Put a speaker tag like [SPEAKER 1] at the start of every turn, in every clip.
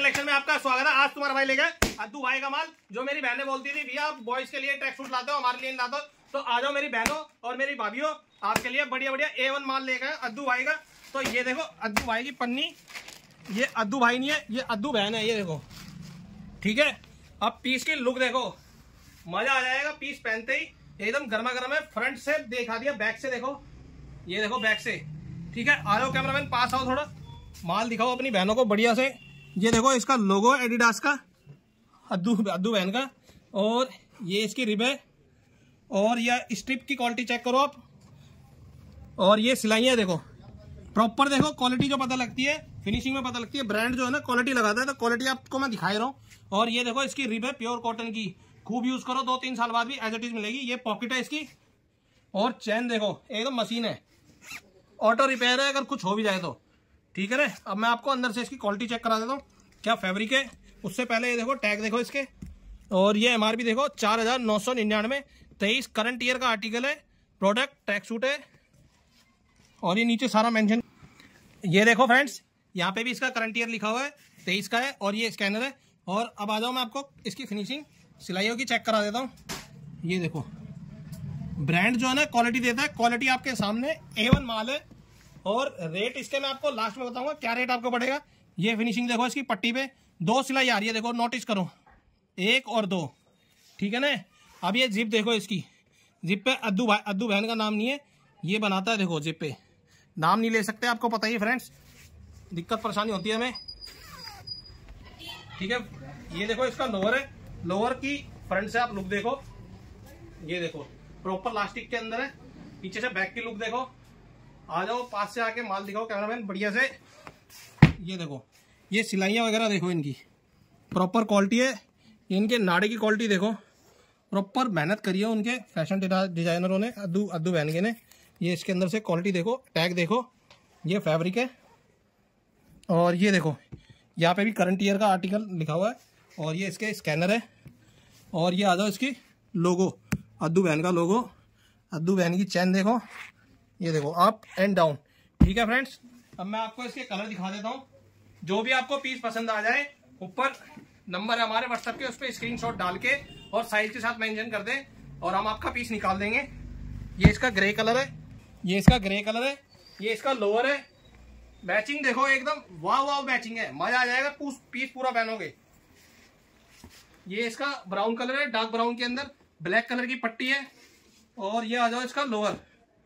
[SPEAKER 1] Collection में आपका स्वागत है। आज तुम्हारा भाई लेगा अद्दू भाई का माल। जो मेरी बहनें बोलती थी भैया आप बॉयज के लिए ट्रैक सूट लाते हो, हमारे लिए नहीं लाते हो, तो आ जाओ मेरी बहनों और मेरी भाभीियों, आपके लिए बढ़िया बढ़िया A1 माल लेकर अद्दू भाई का। तो ये देखो अद्दू भाई की पन्नी, ये अद्दू भाई नहीं है, ये अद्दू बहन है, ये देखो ठीक है। अब पीस की लुक देखो, मजा आ जाएगा पीस पहनते ही, एकदम गर्मा गर्म है। फ्रंट से दिखा दिया, बैक से देखो, ये देखो बैक से, ठीक है। आ जाओ कैमरामैन पास आओ, थोड़ा माल दिखाओ अपनी बहनों को बढ़िया से। ये देखो इसका लोगो एडिडास का, अद्दू बहन का, और ये इसकी रिब है, और ये स्ट्रिप की क्वालिटी चेक करो आप, और ये सिलाइयाँ देखो प्रॉपर, देखो क्वालिटी जो पता लगती है फिनिशिंग में पता लगती है। ब्रांड जो है ना क्वालिटी लगाता है, तो क्वालिटी आपको मैं दिखा रहा हूँ। और ये देखो इसकी रिब है प्योर कॉटन की, खूब यूज करो, 2-3 साल बाद भी एज इट इज मिलेगी। ये पॉकेट है इसकी, और चैन देखो एकदम मशीन है, ऑटो रिपेयर है अगर कुछ हो भी जाए तो, ठीक है ना। अब मैं आपको अंदर से इसकी क्वालिटी चेक करा देता हूँ क्या फैब्रिक है। उससे पहले ये देखो टैग देखो इसके, और ये MRP देखो 4999, 23 करंट ईयर का आर्टिकल है, प्रोडक्ट ट्रैक सूट है, और ये नीचे सारा मेंशन। ये देखो फ्रेंड्स यहाँ पे भी इसका करंट ईयर लिखा हुआ है, 23 का है, और ये स्कैनर है। और अब आ जाओ मैं आपको इसकी फिनिशिंग सिलाइयों की चेक करा देता हूँ। ये देखो ब्रांड जो है ना क्वालिटी देता है, क्वालिटी आपके सामने A1 माल है। और रेट इसके मैं आपको लास्ट में बताऊंगा क्या रेट आपको पड़ेगा। ये फिनिशिंग देखो इसकी पट्टी पे 2 सिलाई आ रही है, देखो नोटिस करो, 1 और 2, ठीक है ना। अब ये जिप देखो, इसकी जिप पे अद्दू बहन का नाम नहीं है, ये बनाता है, देखो जिप पे नाम नहीं ले सकते, आपको पता ही है फ्रेंड्स, दिक्कत परेशानी होती है हमें, ठीक है। ये देखो इसका लोअर है, लोअर की फ्रंट से आप लुक देखो, ये देखो प्रॉपर लास्टिक के अंदर है, पीछे से बैक की लुक देखो। आ जाओ पास से आके माल दिखाओ कैमरामैन बढ़िया से। ये देखो ये सिलाइयाँ वगैरह देखो, इनकी प्रॉपर क्वालिटी है, इनके नाड़े की क्वालिटी देखो, प्रॉपर मेहनत करी है उनके फैशन डिजाइनरों ने, अद्दू बहन के ने। ये इसके अंदर से क्वालिटी देखो, टैग देखो, ये फैब्रिक है, और ये देखो यहाँ पे भी करंट ईयर का आर्टिकल लिखा हुआ है, और ये इसके स्कैनर है। और ये आ जाओ इसकी लोगो, अद्दू बहन का लोगो, अद्दू बहन की चैन देखो, ये देखो अप एंड डाउन, ठीक है फ्रेंड्स। अब मैं आपको इसके कलर दिखा देता हूँ। जो भी आपको पीस पसंद आ जाए, ऊपर नंबर है हमारे व्हाट्सएप के, उस पर स्क्रीनशॉट डाल के और साइज के साथ मेंशन कर दें, और हम आपका पीस निकाल देंगे। ये इसका ग्रे कलर है, ये इसका ग्रे कलर है, ये इसका लोअर है। मैचिंग देखो एकदम वाह वाह मैचिंग है, मजा आ जाएगा पीस पूरा पहनोगे। ये इसका ब्राउन कलर है, डार्क ब्राउन के अंदर ब्लैक कलर की पट्टी है। और ये आ जाओ इसका लोअर,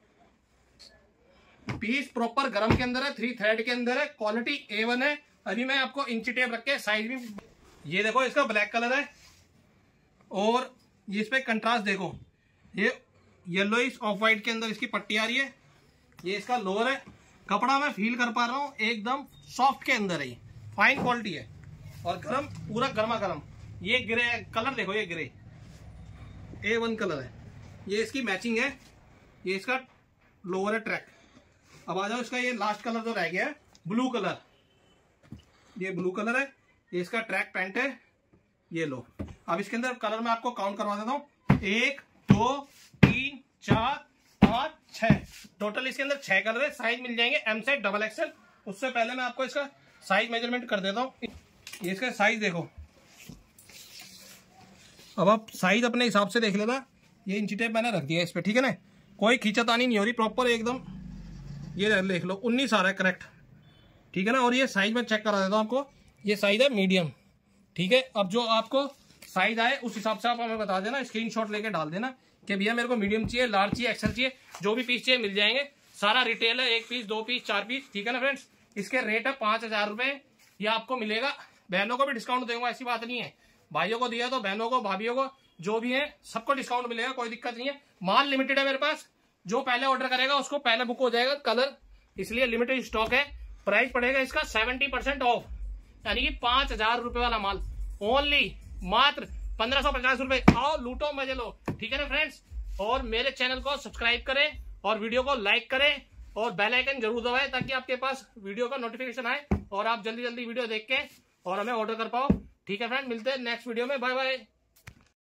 [SPEAKER 1] पीस प्रॉपर गरम के अंदर है, 3 थ्रेड के अंदर है, क्वालिटी A1 है। अभी मैं आपको इंची टेप रख के साइज भी, ये देखो इसका ब्लैक कलर है, और ये इस पे कंट्रास्ट देखो, ये येलोइश ऑफ वाइट के अंदर इसकी पट्टी आ रही है। ये इसका लोअर है, कपड़ा मैं फील कर पा रहा हूँ एकदम सॉफ्ट के अंदर है, फाइन क्वालिटी है, और गरम पूरा गर्मा गर्म। ये ग्रे कलर देखो, ये ग्रे A1 कलर है, ये इसकी मैचिंग है। ये इसका लोअर है ट्रैक। अब आ जाओ इसका ये लास्ट कलर जो रह गया है ब्लू कलर, ये ब्लू कलर है, ये इसका ट्रैक पैंट है, ये लो। अब इसके अंदर कलर मैं आपको काउंट करवा देता हूँ, 1 2 3 4 5 6, टोटल इसके अंदर 6 कलर है। साइज मिल जाएंगे M से XXL। उससे पहले मैं आपको इसका साइज मेजरमेंट कर देता हूँ। ये इसका साइज देखो, अब आप साइज अपने हिसाब से देख लेना। ये इंची टेप मैंने रख दिया इस पे, ठीक है ना, कोई खींचातानी नहीं हो रही, प्रॉपर एकदम। ये देख लो 19 आ रहा है करेक्ट, ठीक है ना। और ये साइज में चेक करा देता हूँ आपको, ये साइज है मीडियम, ठीक है। अब जो आपको साइज आए उस हिसाब से आप हमें बता देना, स्क्रीनशॉट लेके डाल देना कि भैया मेरे को मीडियम चाहिए, लार्ज चाहिए, XL चाहिए, जो भी पीस चाहिए मिल जाएंगे। सारा रिटेल है, 1 पीस 2 पीस 4 पीस, ठीक है ना फ्रेंड्स। इसके रेट है 5000 रुपए, ये आपको मिलेगा। बहनों को भी डिस्काउंट दूंगा, ऐसी बात नहीं है, भाइयों को दिया तो बहनों को भाभीियों को जो भी है सबको डिस्काउंट मिलेगा, कोई दिक्कत नहीं है। माल लिमिटेड है मेरे पास, जो पहले ऑर्डर करेगा उसको पहले बुक हो जाएगा कलर, इसलिए लिमिटेड स्टॉक है। प्राइस पड़ेगा इसका 70% ऑफ, यानी कि 5000 रुपए वाला माल ओनली मात्र 1550 रुपए। आओ लूटो मजे लो, ठीक है ना फ्रेंड्स। और मेरे चैनल को सब्सक्राइब करें, और वीडियो को लाइक करें, और बेल आइकन जरूर दबाएं, ताकि आपके पास वीडियो का नोटिफिकेशन आए और आप जल्दी जल्दी वीडियो देख के और हमें ऑर्डर कर पाओ, ठीक है फ्रेंड। मिलते हैं नेक्स्ट वीडियो में, बाय बाय।